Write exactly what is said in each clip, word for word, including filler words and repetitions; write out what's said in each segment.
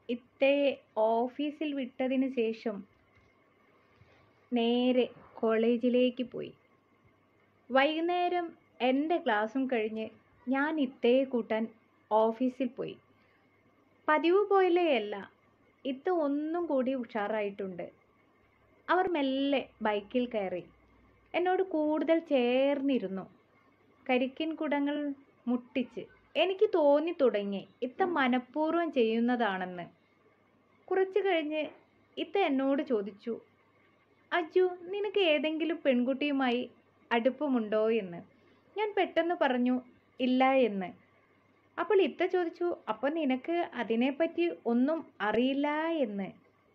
ഇത്തയെ ഓഫീസിൽ വിട്ടതിന് ശേഷം നേരെ കോളേജിലേക്ക് പോയി. വൈകുന്നേരം എൻ്റെ ക്ലാസ്സും കഴിഞ്ഞ് ഞാൻ ഇത്തയെ കൂട്ടാൻ ഓഫീസിൽ പോയി. പതിവ് പോലെയല്ല, ഇത്ത ഒന്നും കൂടി ഉഷാറായിട്ടുണ്ട്. അവർ മെല്ലെ ബൈക്കിൽ കയറി എന്നോട് കൂടുതൽ ചേർന്നിരുന്നു. കരിക്കിൻ കുടങ്ങൾ മുട്ടിച്ച് എനിക്ക് തോന്നി തുടങ്ങി ഇത്ത മനഃപൂർവ്വം ചെയ്യുന്നതാണെന്ന്. കുറച്ചു കഴിഞ്ഞ് ഇത്ത എന്നോട് ചോദിച്ചു, അജു, നിനക്ക് ഏതെങ്കിലും പെൺകുട്ടിയുമായി അടുപ്പമുണ്ടോ എന്ന്. ഞാൻ പെട്ടെന്ന് പറഞ്ഞു ഇല്ല എന്ന്. അപ്പോൾ ഇത്ത ചോദിച്ചു, അപ്പോൾ നിനക്ക് അതിനെപ്പറ്റി ഒന്നും അറിയില്ല എന്ന്.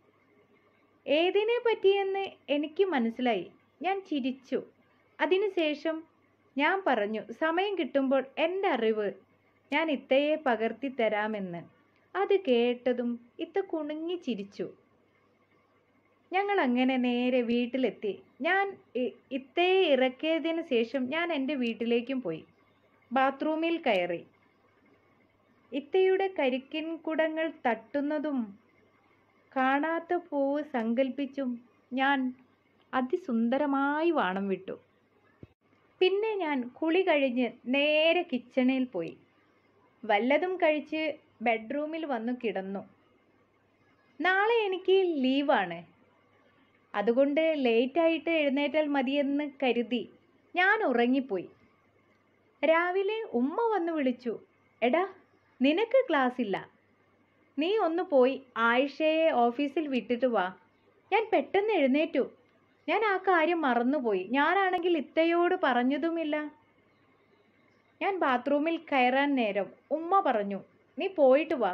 ഏതിനെ പറ്റിയെന്ന് എനിക്ക് മനസ്സിലായി. ഞാൻ ചിരിച്ചു. അതിനുശേഷം ഞാൻ പറഞ്ഞു, സമയം കിട്ടുമ്പോൾ എൻ്റെ അറിവ് ഞാൻ ഇത്തയെ പകർത്തി തരാമെന്ന്. അത് കേട്ടതും ഇത്ത കുണുങ്ങി ചിരിച്ചു. ഞങ്ങൾ അങ്ങനെ നേരെ വീട്ടിലെത്തി. ഞാൻ ഇത്തയെ ഇറക്കിയതിന് ശേഷം ഞാൻ എൻ്റെ വീട്ടിലേക്കും പോയി. ബാത്റൂമിൽ കയറി ഇത്തയുടെ കരിക്കിൻ കുടങ്ങൾ തട്ടുന്നതും കാണാത്ത പൂവ് സങ്കല്പിച്ചും ഞാൻ അതിസുന്ദരമായി വാണം വിട്ടു. പിന്നെ ഞാൻ കുളി കഴിഞ്ഞ് നേരെ കിച്ചണിൽ പോയി. വല്ലതും കഴിച്ച് ബെഡ്റൂമിൽ വന്നു കിടന്നു. നാളെ എനിക്ക് ലീവാണ്. അതുകൊണ്ട് ലേറ്റായിട്ട് എഴുന്നേറ്റാൽ മതിയെന്ന് കരുതി ഞാൻ ഉറങ്ങിപ്പോയി. രാവിലെ ഉമ്മ വന്ന് വിളിച്ചു, എടാ, നിനക്ക് ക്ലാസ് ഇല്ല, നീ ഒന്ന് പോയി ആയിഷയെ ഓഫീസിൽ വിട്ടിട്ട് വാ. ഞാൻ പെട്ടെന്ന് എഴുന്നേറ്റു. ഞാൻ ആ കാര്യം മറന്നുപോയി. ഞാനാണെങ്കിൽ ഇത്തയോട് പറഞ്ഞതുമില്ല. ഞാൻ ബാത്റൂമിൽ കയറാൻ നേരം ഉമ്മ പറഞ്ഞു, നീ പോയിട്ട് വാ,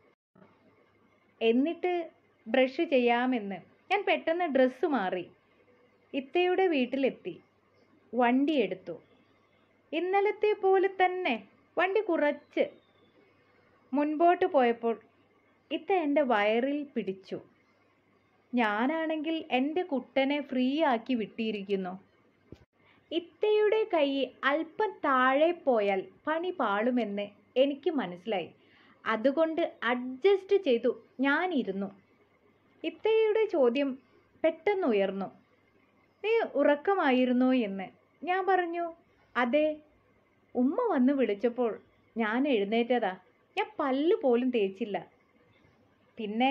എന്നിട്ട് ബ്രഷ് ചെയ്യാമെന്ന്. ഞാൻ പെട്ടെന്ന് ഡ്രസ്സ് മാറി ഇത്തയുടെ വീട്ടിലെത്തി. വണ്ടി എടുത്തു. ഇന്നലത്തെ പോലെ തന്നെ വണ്ടി കുറച്ച് മുൻപോട്ട് പോയപ്പോൾ ഇത്ത എൻ്റെ വയറിൽ പിടിച്ചു. ഞാനാണെങ്കിൽ എൻ്റെ കുട്ടനെ ഫ്രീ ആക്കി വിട്ടിരിക്കുന്നു. ഇത്തയുടെ കൈ അല്പം താഴെ പോയാൽ പണി പാളുമെന്ന് എനിക്ക് മനസ്സിലായി. അതുകൊണ്ട് അഡ്ജസ്റ്റ് ചെയ്തു ഞാനിരുന്നു. ഇത്തയുടെ ചോദ്യം പെട്ടെന്ന് ഉയർന്നു, നീ ഉറക്കമായിരുന്നോ എന്ന്. ഞാൻ പറഞ്ഞു, അതെ, ഉമ്മ വന്ന് വിളിച്ചപ്പോൾ ഞാൻ എഴുന്നേറ്റതാ. ഞാൻ പല്ല് പോലും തേച്ചില്ല. പിന്നെ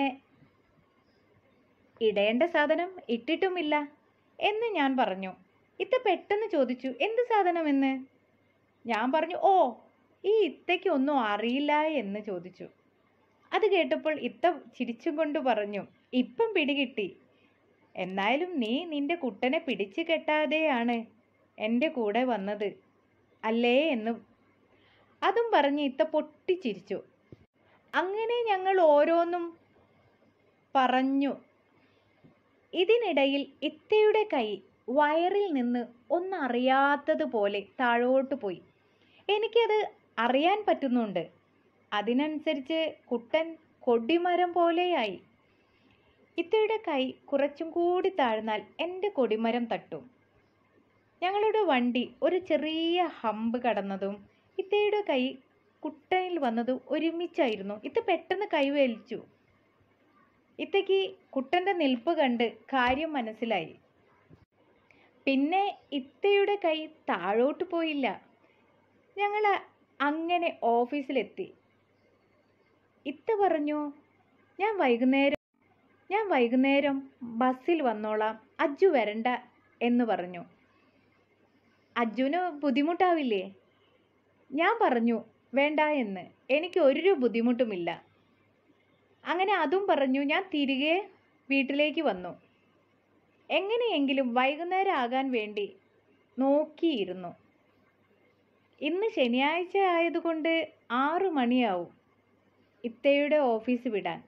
ഇടേണ്ട സാധനം ഇട്ടിട്ടുമില്ല എന്ന് ഞാൻ പറഞ്ഞു. ഇത്ത പെട്ടെന്ന് ചോദിച്ചു, എന്ത് സാധനമെന്ന്. ഞാൻ പറഞ്ഞു, ഓ, ഈ ഇത്തയ്ക്ക് ഒന്നും അറിയില്ല എന്ന് ചോദിച്ചു. അത് കേട്ടപ്പോൾ ഇത്ത ചിരിച്ചും കൊണ്ട് പറഞ്ഞു, ഇപ്പം പിടികിട്ടി. എന്നാലും നീ നിന്റെ കുട്ടനെ പിടിച്ചു കെട്ടാതെയാണ് എൻ്റെ കൂടെ വന്നത് അല്ലേ എന്ന്. അതും പറഞ്ഞ് ഇത്ത പൊട്ടിച്ചിരിച്ചു. അങ്ങനെ ഞങ്ങൾ ഓരോന്നും പറഞ്ഞു. ഇതിനിടയിൽ ഇത്തയുടെ കൈ വയറിൽ നിന്ന് ഒന്നറിയാത്തതുപോലെ താഴോട്ട് പോയി. എനിക്കത് അറിയാൻ പറ്റുന്നുണ്ട്. അതിനനുസരിച്ച് കുട്ടൻ കൊടിമരം പോലെയായി. ഇത്തയുടെ കൈ കുറച്ചും കൂടി താഴ്ന്നാൽ എൻ്റെ കൊടിമരം തട്ടും. ഞങ്ങളുടെ വണ്ടി ഒരു ചെറിയ ഹമ്പ് കടന്നതും ഇത്തയുടെ കൈ കുട്ടനിൽ വന്നതും ഒരുമിച്ചായിരുന്നു. ഇത്ത പെട്ടെന്ന് കൈ വലിച്ചു. ഇത്തയ്ക്ക് കുട്ടൻ്റെ നിൽപ്പ് കണ്ട് കാര്യം മനസ്സിലായി. പിന്നെ ഇത്തയുടെ കൈ താഴോട്ട് പോയില്ല. ഞങ്ങൾ അങ്ങനെ ഓഫീസിലെത്തി. ഇത്ത പറഞ്ഞു, ഞാൻ വൈകുന്നേരം ഞാൻ വൈകുന്നേരം ബസ്സിൽ വന്നോളാം, അജ്ജു വരണ്ട എന്ന് പറഞ്ഞു. അജ്ജുന് ബുദ്ധിമുട്ടാവില്ലേ? ഞാൻ പറഞ്ഞു വേണ്ട എന്ന്. എനിക്ക് ഒരു ബുദ്ധിമുട്ടുമില്ല. അങ്ങനെ അതും പറഞ്ഞു ഞാൻ തിരികെ വീട്ടിലേക്ക് വന്നു. എങ്ങനെയെങ്കിലും വൈകുന്നേരം ആകാൻ വേണ്ടി നോക്കിയിരുന്നു. ഇന്ന് ശനിയാഴ്ച ആയതുകൊണ്ട് ആറു മണിയാവും ഇത്തയുടെ ഓഫീസ് വിടാൻ.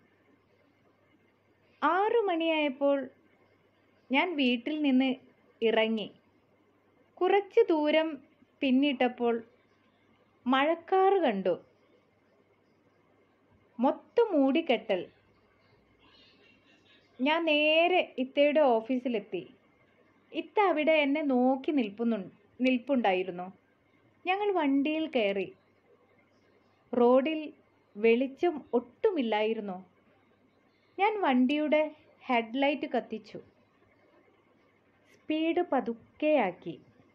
ആറു മണിയായപ്പോൾ ഞാൻ വീട്ടിൽ നിന്ന് ഇറങ്ങി. കുറച്ച് ദൂരം പിന്നിട്ടപ്പോൾ മഴക്കാറ് കണ്ടു. മൊത്തം മൂടിക്കെട്ടൽ. ഞാൻ നേരെ ഇത്തയുടെ ഓഫീസിലെത്തി. ഇത്ത അവിടെ എന്നെ നോക്കി നിൽപ്പുന്നു നിൽപ്പുണ്ടായിരുന്നു. ഞങ്ങൾ വണ്ടിയിൽ കയറി. റോഡിൽ വെളിച്ചം ഒട്ടുമില്ലായിരുന്നു. ഞാൻ വണ്ടിയുടെ ഹെഡ്ലൈറ്റ് കത്തിച്ചു. സ്പീഡ് പതുക്കെയാക്കി.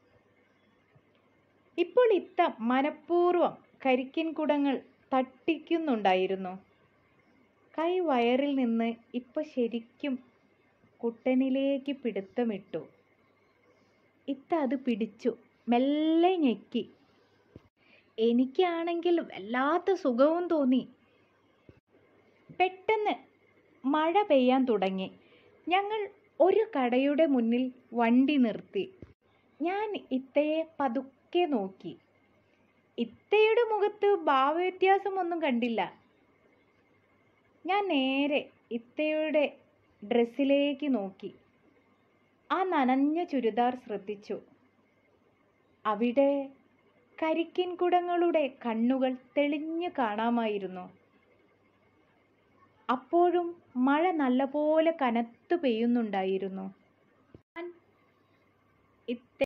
ഇപ്പോൾ ഇത്ത മനഃപൂർവ്വം കരിക്കിൻ കുടങ്ങൾ തട്ടിക്കുന്നുണ്ടായിരുന്നു. കൈ വയറിൽ നിന്ന് ഇപ്പൊ ശരിക്കും കുട്ടനിലേക്ക് പിടുത്തമിട്ടു. ഇത്ത അത് പിടിച്ചു മെല്ലെ ഞെക്കി. എനിക്കാണെങ്കിൽ വല്ലാത്ത സുഖവും തോന്നി. പെട്ടെന്ന് മഴ പെയ്യാൻ തുടങ്ങി. ഞങ്ങൾ ഒരു കടയുടെ മുന്നിൽ വണ്ടി നിർത്തി. ഞാൻ ഇത്തയെ പതുക്കെ നോക്കി. ഇത്തയുടെ മുഖത്ത് ഭാവവ്യത്യാസമൊന്നും കണ്ടില്ല. ഞാൻ നേരെ ഇത്തയുടെ ഡ്രസ്സിലേക്ക് നോക്കി. ആ നനഞ്ഞ ചുരിദാർ ശ്രദ്ധിച്ചു. അവിടെ കരിക്കിൻ കുടങ്ങളുടെ കണ്ണുകൾ തെളിഞ്ഞു കാണാമായിരുന്നു. അപ്പോഴും മഴ നല്ലപോലെ കനത്തു പെയ്യുന്നുണ്ടായിരുന്നു. ഞാൻ ഇത്ത